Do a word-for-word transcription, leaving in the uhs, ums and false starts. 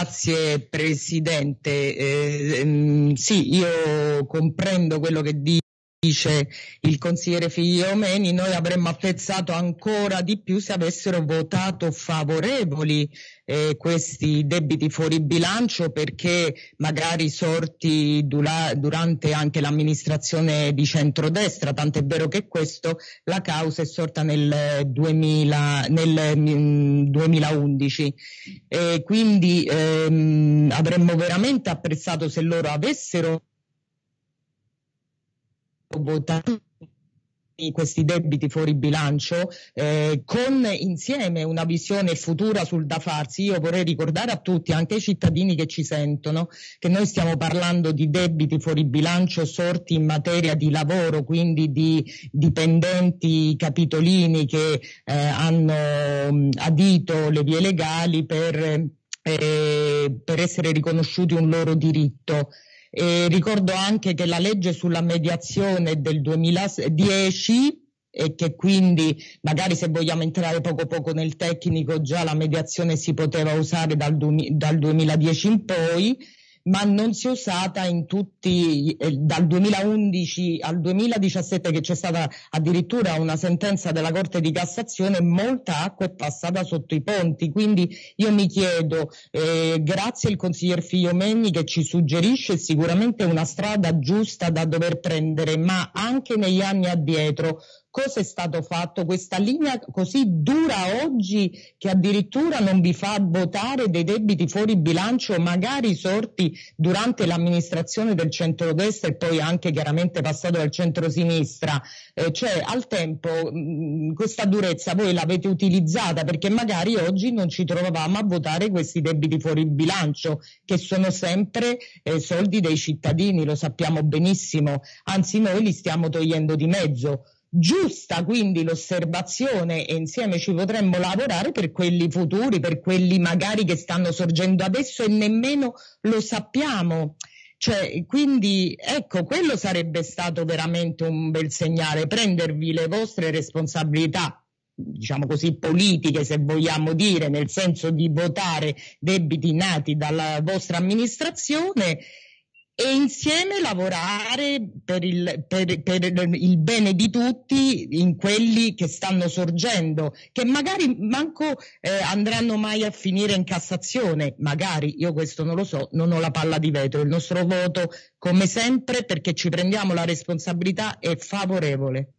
Grazie Presidente. Eh, mh, sì, io comprendo quello che dice il consigliere Figliomeni. Noi avremmo apprezzato ancora di più se avessero votato favorevoli eh, questi debiti fuori bilancio, perché magari sorti dura, durante anche l'amministrazione di centrodestra, tant'è vero che questo la causa è sorta nel, duemila, nel mh, duemilaundici. E quindi ehm, avremmo veramente apprezzato se loro avessero votato questi debiti fuori bilancio eh, con insieme una visione futura sul da farsi. Io vorrei ricordare a tutti, anche ai cittadini che ci sentono, che noi stiamo parlando di debiti fuori bilancio sorti in materia di lavoro, quindi di dipendenti capitolini che eh, hanno mh, adito le vie legali per, eh, per essere riconosciuti un loro diritto. E ricordo anche che la legge sulla mediazione del duemiladieci, e che quindi magari, se vogliamo entrare poco poco nel tecnico, già la mediazione si poteva usare dal, dal duemiladieci in poi, ma non si è usata in tutti, eh, dal duemilaundici al duemiladiciassette, che c'è stata addirittura una sentenza della Corte di Cassazione. Molta acqua è passata sotto i ponti, quindi io mi chiedo, eh, grazie al consiglier Figliomeni che ci suggerisce sicuramente una strada giusta da dover prendere, ma anche negli anni addietro cosa è stato fatto? Questa linea così dura oggi, che addirittura non vi fa votare dei debiti fuori bilancio magari sorti durante l'amministrazione del centrodestra e poi anche chiaramente passato dal centrosinistra. Eh, cioè, al tempo mh, questa durezza voi l'avete utilizzata, perché magari oggi non ci trovavamo a votare questi debiti fuori bilancio, che sono sempre eh, soldi dei cittadini, lo sappiamo benissimo, anzi noi li stiamo togliendo di mezzo. Giusta quindi l'osservazione, e insieme ci potremmo lavorare per quelli futuri, per quelli magari che stanno sorgendo adesso e nemmeno lo sappiamo. Cioè, quindi ecco, quello sarebbe stato veramente un bel segnale, prendervi le vostre responsabilità, diciamo così, politiche, se vogliamo dire, nel senso di votare debiti nati dalla vostra amministrazione, e insieme lavorare per il, per, per il bene di tutti in quelli che stanno sorgendo, che magari manco eh, andranno mai a finire in Cassazione, magari, io questo non lo so, non ho la palla di vetro. Il nostro voto, come sempre, perché ci prendiamo la responsabilità, è favorevole.